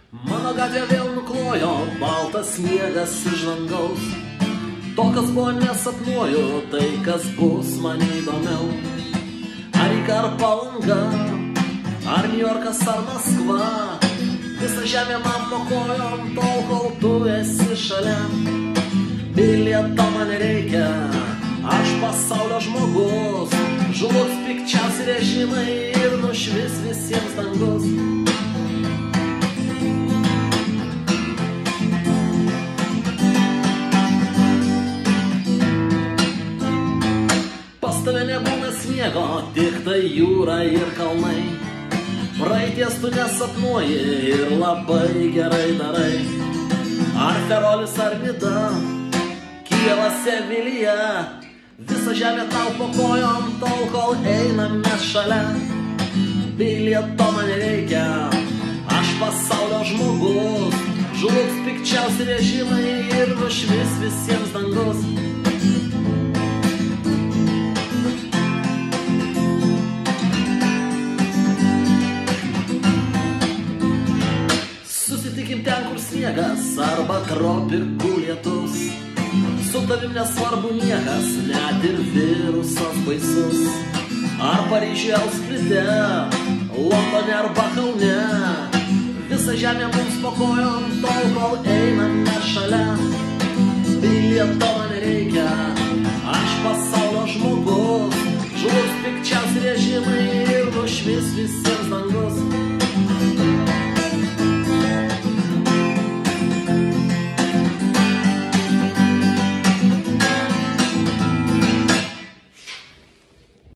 Mano gatvė vėl nuklojo baltas sniegas iš dangaus. To, kas buvo nesapnuoju, tai kas bus man įdomiau. Ar Ryga ar Palanga, ar Niujorkas ar Maskva, visa žemė man po kojom, tol kol tu esi šalia. Bilieto man reikia, aš pasaulio žmogus, žlugs pikčiausi režimai ir nušvis visiems dangus. Pas tave nebūna sniego, tik tai jūra ir kalnai. Praeities tu nesapnuoji ir labai gerai darai. Ar Ferolis ar Nida, Kijevas, Sevilija, visa žemė tau po kojom, tol kol einam mes šalia. Bilieto man reikia, aš pasaulio žmogus, žlugs pikčiausi režimai ir nušvis visiems dangus. Susitikim ten, kur sniegas arba tropikų lietus. Su tavim nesvarbu niekas, net ir virusas baisus. Ar Paryžiuje, Austride, Londone arba Kaune, visa žemė mums po kojom, tol kol einam mes šalia. Bilieto man reikia, aš pasaulio žmogus, žlugs pikčiausi režimai ir nušvis visiems dangus.